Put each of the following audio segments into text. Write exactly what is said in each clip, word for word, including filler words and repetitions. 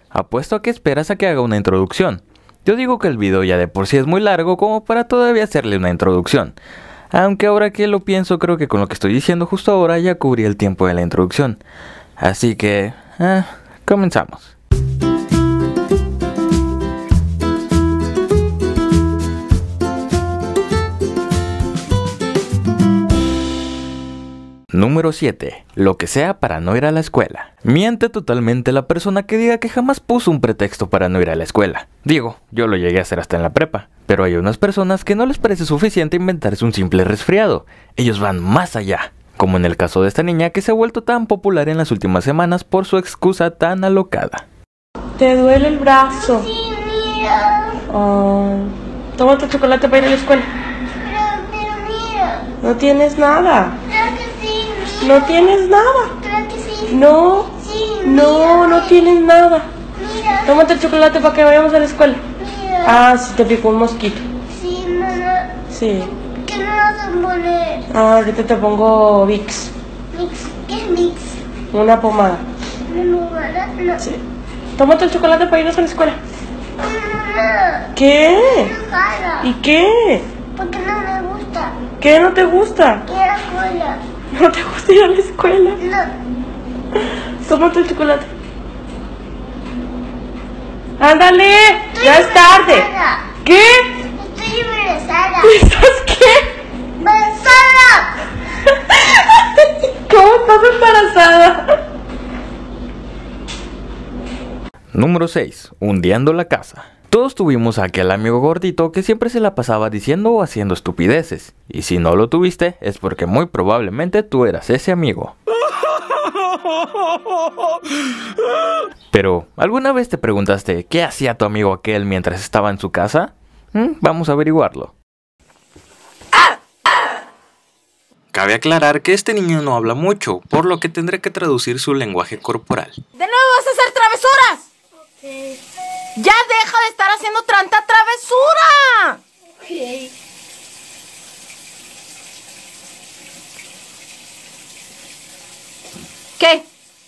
Apuesto a que esperas a que haga una introducción. Yo digo que el video ya de por sí es muy largo como para todavía hacerle una introducción. Aunque ahora que lo pienso, creo que con lo que estoy diciendo justo ahora ya cubrí el tiempo de la introducción. Así que, eh, comenzamos. Número siete. Lo que sea para no ir a la escuela. Miente totalmente la persona que diga que jamás puso un pretexto para no ir a la escuela. Digo, yo lo llegué a hacer hasta en la prepa. Pero hay unas personas que no les parece suficiente inventarse un simple resfriado. Ellos van más allá. Como en el caso de esta niña que se ha vuelto tan popular en las últimas semanas por su excusa tan alocada. ¿Te duele el brazo? Sí, mira. Oh, toma tu chocolate para ir a la escuela. Pero, pero mira. No tienes nada. Creo que sí, mira. No tienes nada. Creo que sí. No. Sí, No, mira, no tienes nada. Mira. Tómate el chocolate para que vayamos a la escuela. Mira. Ah, sí te picó un mosquito. Sí, mamá. Sí. ¿Qué me vas a poner? Ah, ahorita te pongo Vicks. Mix. ¿Qué es mix? Una pomada. ¿Una pomada? No. Sí. Tómate el chocolate para irnos a la escuela. Mamá. ¿Qué? Cara. ¿Y qué? Porque no me gusta. ¿Qué no te gusta? Quiero escuela. ¿No te gusta ir a la escuela? No. Tómate el chocolate. ¡Ándale! Estoy ¡Ya es tarde! embarazada. ¿Qué? Estoy embarazada. ¿Estás qué? ¡Embarazada! ¿Cómo estás embarazada? Número seis. Hundiendo la casa. Todos tuvimos a aquel amigo gordito que siempre se la pasaba diciendo o haciendo estupideces. Y si no lo tuviste, es porque muy probablemente tú eras ese amigo. Pero, ¿alguna vez te preguntaste qué hacía tu amigo aquel mientras estaba en su casa? ¿Mm? Vamos a averiguarlo. Cabe aclarar que este niño no habla mucho, por lo que tendré que traducir su lenguaje corporal. ¡De nuevo vas a hacer travesuras! Okay. ¡Ya deja de estar haciendo tanta travesura! Okay. ¿Qué?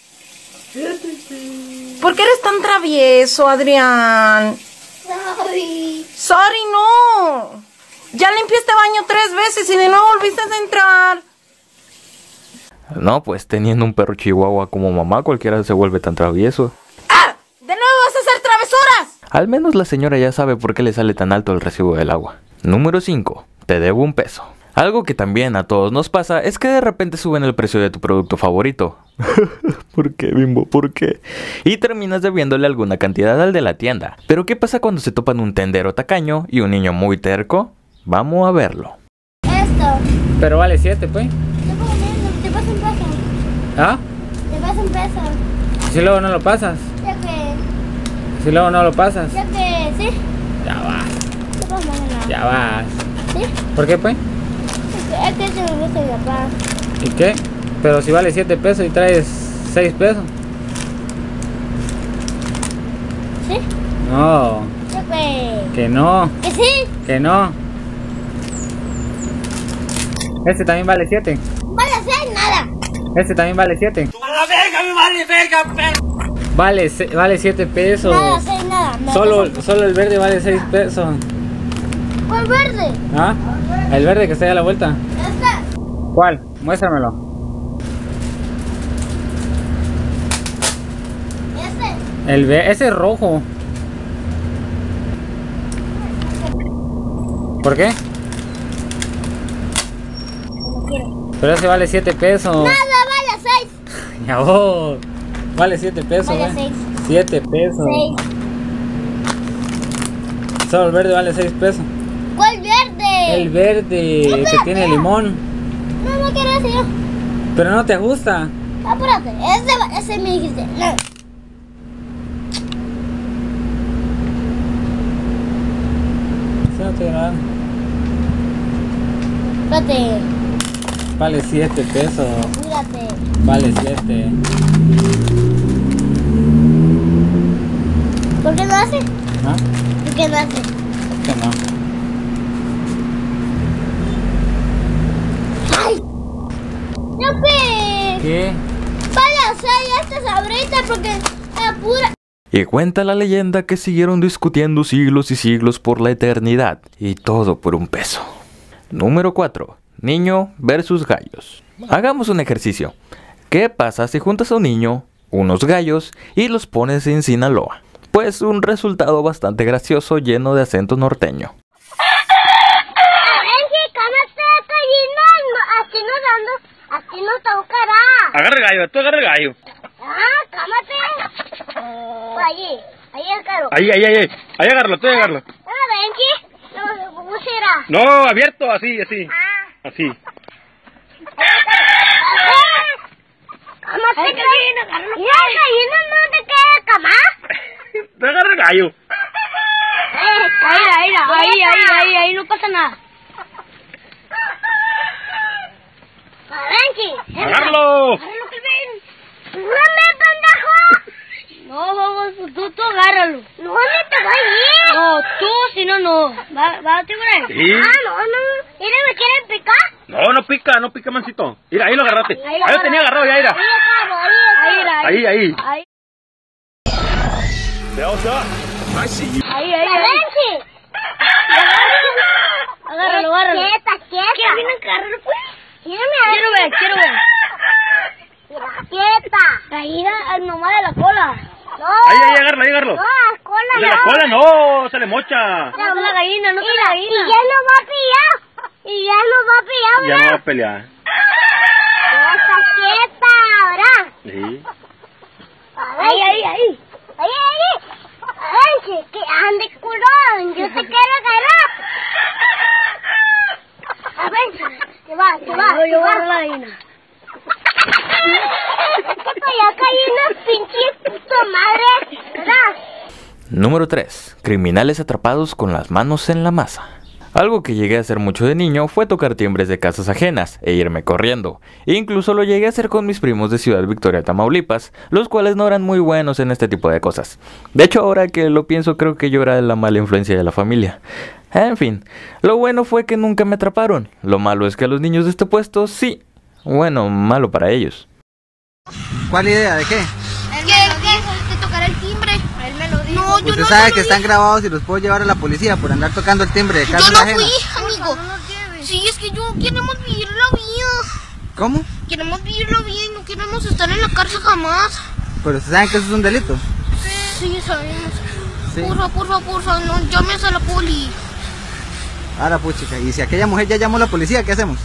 ¿Por qué eres tan travieso, Adrián? Sorry. Sorry, no. Ya limpié este baño tres veces y de nuevo volviste a entrar. No, pues teniendo un perro chihuahua como mamá, cualquiera se vuelve tan travieso. ¡Ah! ¡De nuevo vas a hacer travesuras! Al menos la señora ya sabe por qué le sale tan alto el recibo del agua. Número cinco. Te debo un peso. Algo que también a todos nos pasa es que de repente suben el precio de tu producto favorito. ¿Por qué, Bimbo? ¿Por qué? Y terminas debiéndole alguna cantidad al de la tienda. Pero ¿qué pasa cuando se topan un tendero tacaño y un niño muy terco? Vamos a verlo. Esto. Pero vale siete, pues. Te paso un- te paso un peso. ¿Ah? Te paso un peso. Si luego no lo pasas. Ya que. Si luego no lo pasas. Ya que. ¿Sí? Ya vas. Te paso mañana. Ya vas. ¿Sí? ¿Por qué, pues? Es que eso me gusta mi papá. ¿Y qué? Pero si vale siete pesos y traes seis pesos. ¿Sí? No. Ya que. Que no. ¿Que sí? Que no. Este también vale siete. Vale hacer nada. Este también vale siete. Vale, se- vale siete pesos. Nada hacer nada. Me Solo, paso- solo el verde vale seis pesos. ¿Cuál verde? ¿Ah? El verde que está ahí a la vuelta. Este. ¿Cuál? Muéstramelo. Este. El ve ese es rojo. ¿Por qué? Como quiero. Pero ese vale siete pesos. Nada, vale seis. Ya vos. Vale siete pesos. Vale ¿eh? seis. siete pesos. Seis. Solo el verde vale seis pesos. ¿Cuál verde? El verde que Espérate. tiene limón. No, no quiero ese yo. Pero no te gusta. Apúrate. Ese, va- ese me dijiste. No. Sí, no estoy grabando. Espérate. Vale siete pesos. Apúrate. Vale siete. ¿Por qué no hace? ¿Ah? ¿Por qué no hace? Que no. ¡Ay! ¡No, pe! ¿Qué? Vale, o sea, ya estás ahorita porque me apura. Y cuenta la leyenda que siguieron discutiendo siglos y siglos por la eternidad, y todo por un peso. Número cuatro. Niño versus gallos. Hagamos un ejercicio. ¿Qué pasa si juntas a un niño, unos gallos y los pones en Sinaloa? Pues un resultado bastante gracioso lleno de acento norteño. Así no tocará. Agarra el gallo, tú agarra el gallo. Ah, cámate. Allí, ahí el carro. Ahí, ahí, ahí. Ahí agárralo, tú agárralo. Ah, ven aquí. No, ¿cómo será? No, abierto, así, así. Ah. Así. Cámate, gallina, agárralo. Mira, gallina, no te queda cama. Tú agarra el gallo. Eh, ahí, ahí, ahí, ahí, ahí, ahí, no pasa nada. Venki, Agárralo. agárralo que ven. ¡No me, pendejo! No, vamos, tú, tú agárralo. No, no te voy a ir. No, tú, si no, no. ¿Va, va a tirar? Sí. Ah, no, no. Mira, ¿me quieren picar? No, no pica, no pica, mancito. Mira, ahí lo agarraste. Ahí, Ahí lo tenía agarrado ya, mira. Ahí, agarro, ahí, ahí, Ahí, ahí. ahí. I see you. Ahí, ahí, ahí. Venki. Agárralo, agárralo. Quieta, quieta. ¿Qué viene a agarrarlo, pues? Quiero ver, quiero ver. Quieta. Gallina al nomás de la cola. No. Ahí, ahí, agárralo, ahí, agárralo. No, la cola De no. la cola no, se le mocha. No, no la gallina, no la gallina. Y ya no va a pillar. Y ya no va a pillar, Ya ¿verdad? no va a pelear. Quieta, quieta, ¿verdad? Sí. Ahí, ahí, ahí. Ahí, ahí. Ay, que, que ande culón. Yo te quiero agarrar. A ver, te va, te va. Yo voy a la gallina. Ya caí una pinche puta madre, ¿verdad? Número tres. Criminales atrapados con las manos en la masa. Algo que llegué a hacer mucho de niño fue tocar timbres de casas ajenas e irme corriendo. Incluso lo llegué a hacer con mis primos de Ciudad Victoria, Tamaulipas, los cuales no eran muy buenos en este tipo de cosas. De hecho, ahora que lo pienso, creo que yo era la mala influencia de la familia. En fin, lo bueno fue que nunca me atraparon. Lo malo es que a los niños de este puesto sí. Bueno, malo para ellos. ¿Cuál idea? ¿De qué? Él me lo dijo, de tocar el timbre. Él me lo dijo. No, yo Usted no, sabe no, que no, están grabados y los puedo llevar a la policía por andar tocando el timbre de Yo casas no ajenas. fui, amigo. Sí, es que yo queremos vivir la vida. ¿Cómo? Queremos vivir la vida y no queremos estar en la cárcel jamás. Pero ustedes saben que eso es un delito. Sí, sabemos. Sí. Porfa, porfa, porfa, no llames a la poli. Ahora, puchica, y si aquella mujer ya llamó a la policía, ¿qué hacemos?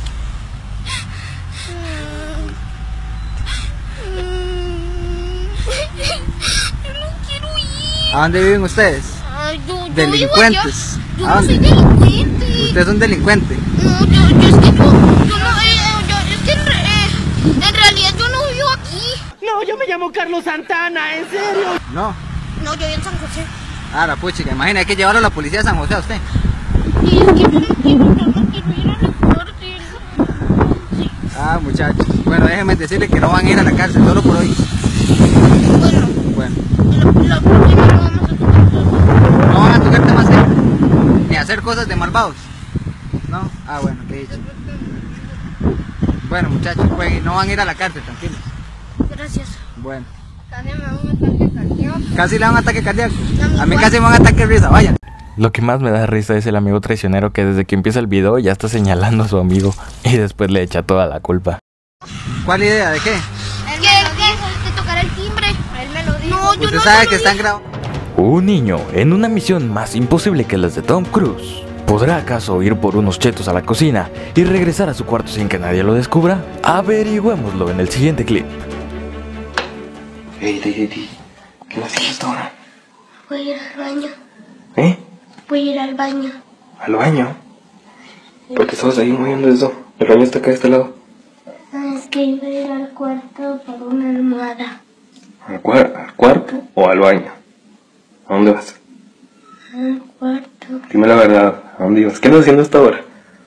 Yo no quiero ir. ¿A dónde viven ustedes? Ay, yo, yo Delincuentes. Vivo allá. Yo ¿A no soy dónde? delincuente. Usted es un delincuente. No, yo, yo es que yo, yo no, eh, yo, es que en, re- eh, en realidad yo no vivo aquí. No, yo me llamo Carlos Santana, ¿en serio? No. No, yo vivo en San José. Ahora, puchica, imagina, hay que llevarlo a la policía de San José a usted. Y es que yo no quiero, yo no quiero ir a la cárcel. Ah, muchachos. Bueno, déjenme decirle que no van a ir a la cárcel, solo por hoy. Bueno, Bueno, la, la próxima no vamos a tocar. no van a tocar temas serios, ni hacer cosas de malvados. ¿No? Ah, bueno, qué dicho. Bueno, muchachos, pues no van a ir a la cárcel, tranquilos. Gracias. Bueno. Casi me da un ataque cardíaco. Casi le dan un ataque cardíaco. A A mí mí igual. casi me dan un ataque de risa, vayan. Lo que más me da risa es el amigo traicionero que desde que empieza el video ya está señalando a su amigo y después le echa toda la culpa. ¿Cuál idea? ¿De qué? Él me lo dijo, de tocar el timbre. Él me lo dijo. No, yo Usted no, sabe no, que no, están grabados. Un niño en una misión más imposible que las de Tom Cruise. ¿Podrá acaso ir por unos chetos a la cocina y regresar a su cuarto sin que nadie lo descubra? Averigüémoslo en el siguiente clip. Ey, ey, ey, ¿qué me haces hasta ahora? Voy a ir al baño. ¿Eh? Voy a ir al baño. ¿Al baño? ¿Por qué estabas ahí moviendo eso? El baño está acá de este lado. Ah, es que iba a ir al cuarto por una almohada. ¿Al, cuar ¿Al cuarto o al baño? ¿A dónde vas? Al cuarto. Dime la verdad, ¿a dónde ibas? ¿Qué andas haciendo hasta ahora?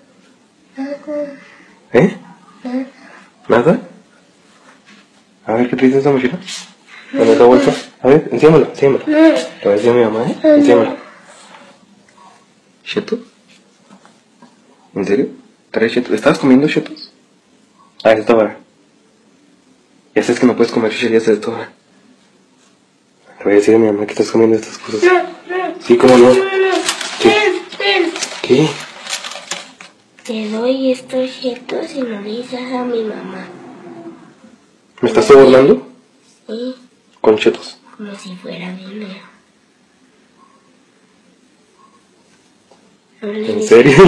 ¿Eh? ¿Nada? A ver, ¿qué te dice esa mochila? ¿Dónde está bolsa? A ver, enciémalo, enciémalo. Le voy a decir a mi mamá, ¿eh? Enciémalo. ¿Chetos? ¿En serio? ¿Traes chetos? ¿Estabas comiendo chetos? Ah, es esta hora. Ya sabes que no puedes comer chicherías a esta hora. Le voy a decir a mi mamá que estás comiendo estas cosas. Sí, cómo no. Sí. ¿Qué? Te doy estos chetos y no le dices a mi mamá. ¿Me estás sobornando? Sí, Con chetos. como si fuera dinero. No le ¿En dices- serio?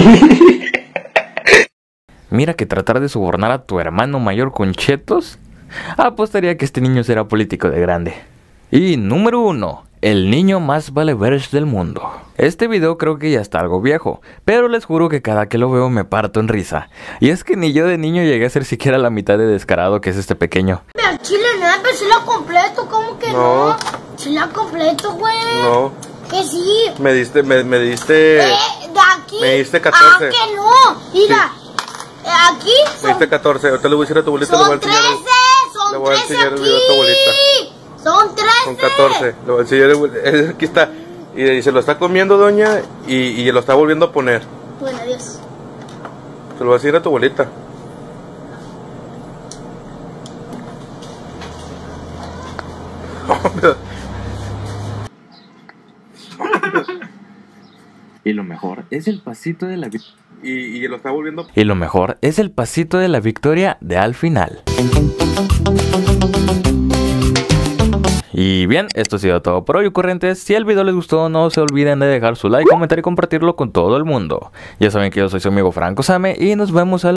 Mira que tratar de sobornar a tu hermano mayor con chetos. Apostaría que este niño será político de grande. Y número uno. El niño más valeverge del mundo. Este video creo que ya está algo viejo, pero les juro que cada que lo veo me parto en risa. Y es que ni yo de niño llegué a ser siquiera la mitad de descarado que es este pequeño. Pero chile no, pero si la completo, ¿cómo que no? No. Si la completo, güey. No. Que sí. Me diste, me, me diste... Eh, de aquí. Me diste catorce. Ah, que no. Mira. eh, aquí Me diste catorce. Ahorita le voy a decir a tu abuelita, le voy a son enseñar... el- trece. Son le voy a trece enseñar el aquí. video a tu abuelita. Son trece. Son catorce. Le voy a enseñar el- aquí está. Y, y se lo está comiendo, doña, y, y lo está volviendo a poner. Bueno, adiós. Se lo voy a decir a tu abuelita. Y lo mejor es el pasito de la victoria. Y, y lo está volviendo... Y lo mejor es el pasito de la victoria de al final. Y bien, esto ha sido todo por hoy, ocurrentes. Si el video les gustó, no se olviden de dejar su like, comentar y compartirlo con todo el mundo. Ya saben que yo soy su amigo Franco Same y nos vemos al